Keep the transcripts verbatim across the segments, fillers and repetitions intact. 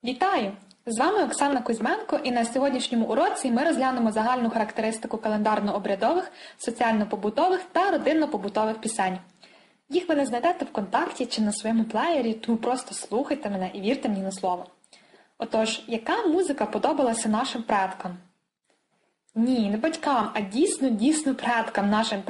Вітаю! З вами Оксана Кузьменко, і на сьогоднішньому уроці ми розглянемо загальну характеристику календарно-обрядових, соціально-побутових та родинно-побутових пісень. Їх ви не знайдете в контакті чи на своєму плеєрі, тому просто слухайте мене і вірте мені на слово. Отож, яка музика подобалася нашим предкам? Ні, не батькам, а дійсно-дійсно предкам, нашим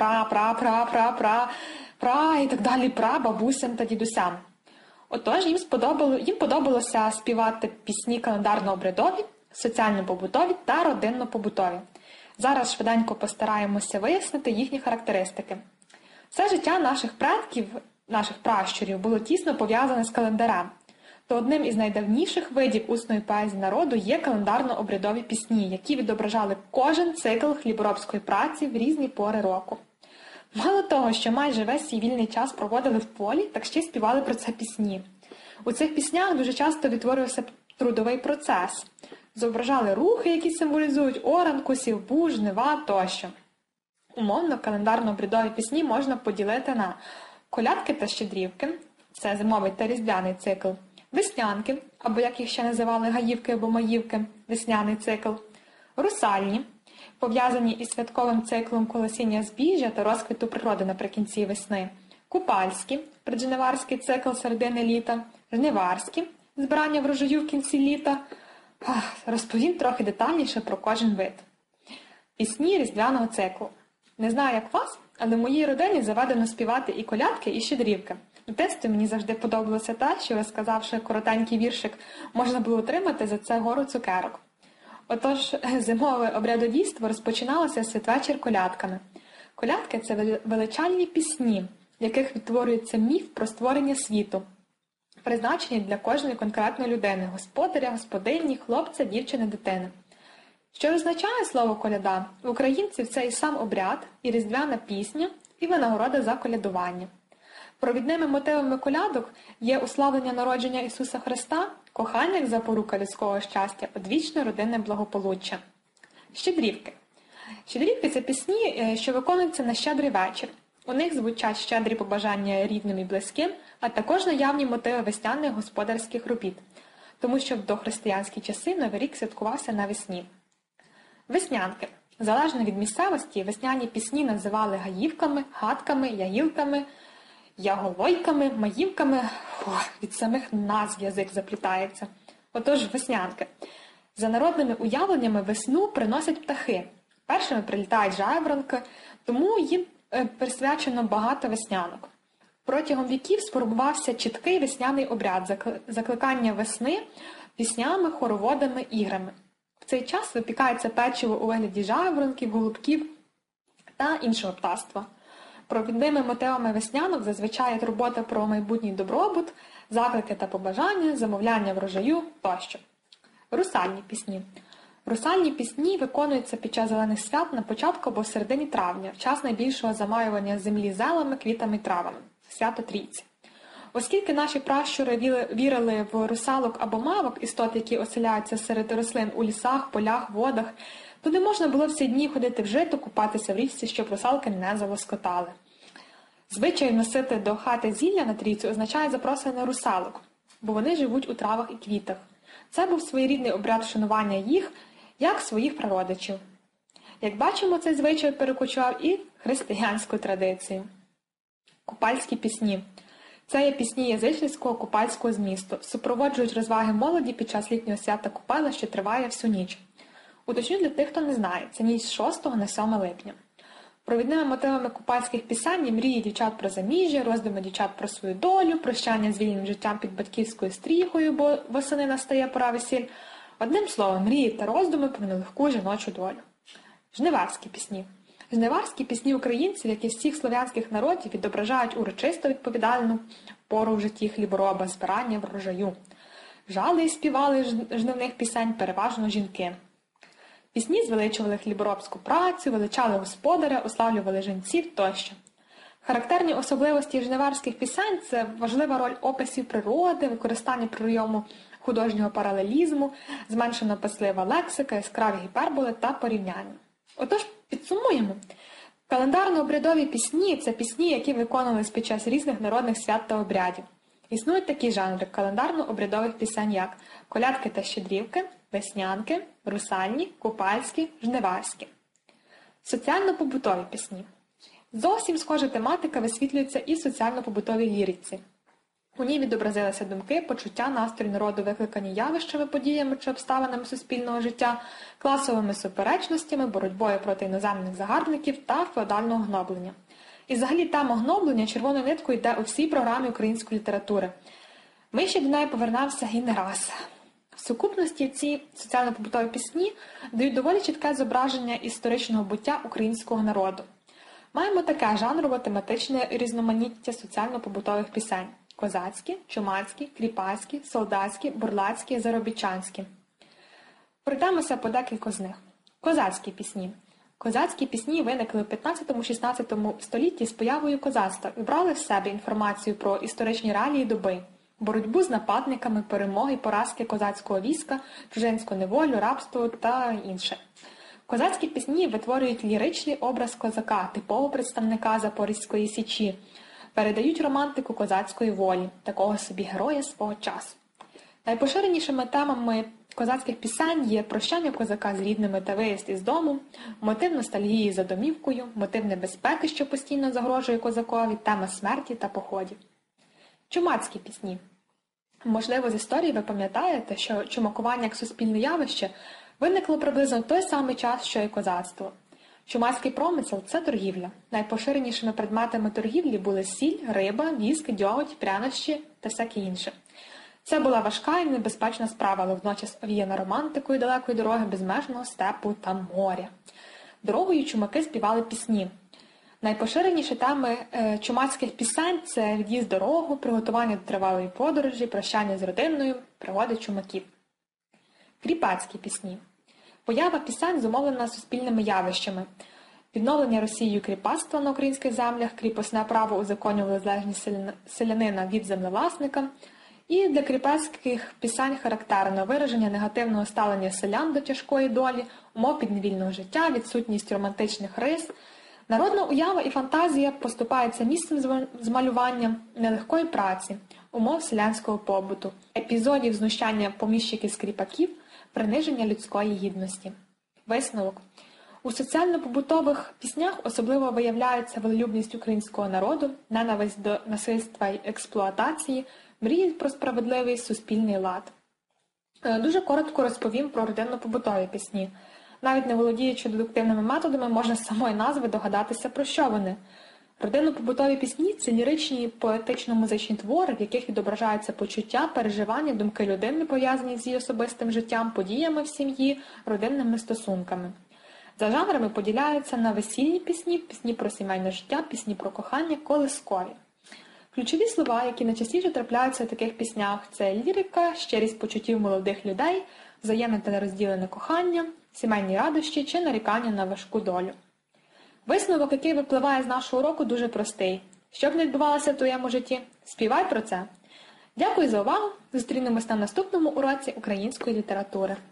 пра-пра-пра-пра-пра-пра і так далі, прабабусям та дідусям. Отож, їм, сподобало, їм подобалося співати пісні календарно-обрядові, соціально-побутові та родинно-побутові. Зараз швиденько постараємося вияснити їхні характеристики. Все життя наших предків, наших пращурів, було тісно пов'язане з календарем. То одним із найдавніших видів усної поезії народу є календарно-обрядові пісні, які відображали кожен цикл хліборобської праці в різні пори року. Мало того, що майже весь свій вільний час проводили в полі, так ще й співали про це пісні. У цих піснях дуже часто відтворювався трудовий процес. Зображали рухи, які символізують оранку, сівбу, жнива тощо. Умовно, календарно-обрядові пісні можна поділити на колядки та щедрівки, це зимовий та різдвяний цикл, веснянки, або як їх ще називали гаївки або маївки, весняний цикл, русальні, пов'язані із святковим циклом колосіння збіжжя та розквіту природи наприкінці весни, купальські, преджниварський цикл середини літа, жниварські, збирання врожаю в кінці літа. Ах, розповім трохи детальніше про кожен вид. Пісні різдвяного циклу. Не знаю, як вас, але в моїй родині заведено співати і колядки, і щедрівки. В дитинстві мені завжди подобалося те, що, розказавши коротенький віршик, можна було отримати за це гору цукерок. Отож, зимове обрядодійство розпочиналося з святвечір колядками. Колядки – це величальні пісні, в яких відтворюється міф про створення світу, призначені для кожної конкретної людини – господаря, господині, хлопця, дівчини, дитини. Що означає слово «коляда»? В українців це і сам обряд, і різдвяна пісня, і винагорода за колядування. Провідними мотивами колядок є уславлення народження Ісуса Христа, кохання як запорука людського щастя, одвічне родинне благополуччя. Щедрівки. Щедрівки – це пісні, що виконуються на щедрий вечір. У них звучать щедрі побажання рідним і близьким, а також наявні мотиви весняних господарських робіт, тому що в дохристиянські часи Новий рік святкувався навесні. Веснянки. Залежно від місцевості, весняні пісні називали гаївками, гадками, ягілками, яголойками, маївками. Фух, від самих назв язик заплітається. Отож, веснянки. За народними уявленнями весну приносять птахи. Першими прилітають жайворонки, тому їм присвячено багато веснянок. Протягом віків сформувався чіткий весняний обряд закликання весни піснями, хороводами, іграми. В цей час випікається печиво у вигляді жайворонків, голубків та іншого птаства. Провідними мотивами веснянок зазвичай турбота про майбутній добробут, заклики та побажання, замовляння врожаю тощо. Русальні пісні. Русальні пісні виконуються під час зелених свят на початку або в середині травня, в час найбільшого замаювання землі зелами, квітами і травами – свято Трійці. Оскільки наші пращури вірили в русалок або мавок, істот, які оселяються серед рослин у лісах, полях, водах, то не можна було всі дні ходити в жито, купатися в річці, щоб русалки не залоскотали. Звичай носити до хати зілля на трійцю означає запрошення русалок, бо вони живуть у травах і квітах. Це був своєрідний обряд вшанування їх, як своїх прародичів. Як бачимо, цей звичай перекочував і в християнську традицію. Купальські пісні. Це є пісні язичницького купальського змісту, супроводжують розваги молоді під час літнього свята Купала, що триває всю ніч. Уточню для тих, хто не знає, це ніч з шостого на сьоме липня. Провідними мотивами купальських пісень є мрії дівчат про заміжжя, роздуми дівчат про свою долю, прощання з вільним життям під батьківською стріхою, бо восени настає пора весіль. Одним словом, мрії та роздуми про нелегку жіночу долю. Жниварські пісні. Жниварські пісні українців, як і всіх слов'янських народів, відображають урочисто відповідальну пору в житті хлібороба, збирання врожаю. Жали і співали жнивних пісень переважно жінки. Пісні звеличували хліборобську працю, величали господаря, уславлювали жінців тощо. Характерні особливості жниварських пісень – це важлива роль описів природи, використання прийому художнього паралелізму, зменшена пислива лексика, яскраві гіперболи та порівняння. Отож, підсумуємо. Календарно-обрядові пісні – це пісні, які виконувались під час різних народних свят та обрядів. Існують такі жанри календарно-обрядових пісень, як колядки та щедрівки, веснянки, русальні, купальські, жниварські. Соціально-побутові пісні. Зовсім схожа тематика висвітлюється і в соціально-побутовій ліриці. У ній відобразилися думки, почуття, настрій народу, викликані явищами, подіями чи обставинами суспільного життя, класовими суперечностями, боротьбою проти іноземних загарбників та феодального гноблення. І взагалі тема гноблення червоною ниткою йде у всій програмі української літератури. Ми ще до неї повернемося і не раз. В сукупності ці соціально-побутові пісні дають доволі чітке зображення історичного буття українського народу. Маємо таке жанрово-тематичне різноманіття соціально-побутових пісень. Козацькі, чумацькі, кріпацькі, солдатські, бурлацькі, заробітчанські. Пройдемося по декілька з них. Козацькі пісні. Козацькі пісні виникли у п'ятнадцятому-шістнадцятому столітті з появою козацтва і брали в себе інформацію про історичні реалії доби, боротьбу з нападниками, перемоги, поразки козацького війська, чужинську неволю, рабство та інше. Козацькі пісні витворюють ліричний образ козака, типового представника Запорізької січі, передають романтику козацької волі, такого собі героя свого часу. Найпоширенішими темами козацьких пісень є прощання козака з рідними та виїзд із дому, мотив ностальгії за домівкою, мотив небезпеки, що постійно загрожує козакові, тема смерті та походів. Чумацькі пісні. Можливо, з історії ви пам'ятаєте, що чумакування як суспільне явище виникло приблизно в той самий час, що і козацтво. Чумацький промисел – це торгівля. Найпоширенішими предметами торгівлі були сіль, риба, віск, дьоготь, прянощі та всяке інше. Це була важка і небезпечна справа, але водночас овіяна романтикою далекої дороги, безмежного степу та моря. Дорогою чумаки співали пісні. Найпоширеніші теми е, чумацьких пісень – це від'їзд дорогу, приготування до тривалої подорожі, прощання з родиною, пригоди чумаків. Кріпацькі пісні. Поява пісень зумовлена суспільними явищами. Відновлення Росією кріпацтва на українських землях, кріпосне право узаконювало залежність селянина від землевласника. І для кріпацьких пісень характерно вираження негативного ставлення селян до тяжкої долі, умов підневільного життя, відсутність романтичних рис. Народна уява і фантазія поступаються місцем змалювання нелегкої праці, умов селянського побуту, епізодів знущання поміщиків-скріпаків, приниження людської гідності. Висновок. У соціально-побутових піснях особливо виявляється волелюбність українського народу, ненависть до насильства й експлуатації, мрії про справедливий суспільний лад. Дуже коротко розповім про родинно-побутові пісні. Навіть не володіючи дедуктивними методами, можна з самої назви догадатися, про що вони. Родинно-побутові пісні – це ліричні поетично-музичні твори, в яких відображаються почуття, переживання, думки людини, пов'язані з її особистим життям, подіями в сім'ї, родинними стосунками. За жанрами поділяються на весільні пісні, пісні про сімейне життя, пісні про кохання, колискові. Ключові слова, які найчастіше трапляються в таких піснях – це лірика, щирість почуттів молодих людей, взаємне та нерозділене кохання, сімейні радощі чи нарікання на важку долю. Висновок, який випливає з нашого уроку, дуже простий. Що б не відбувалося в твоєму житті? Співай про це. Дякую за увагу. Зустрінемось на наступному уроці української літератури.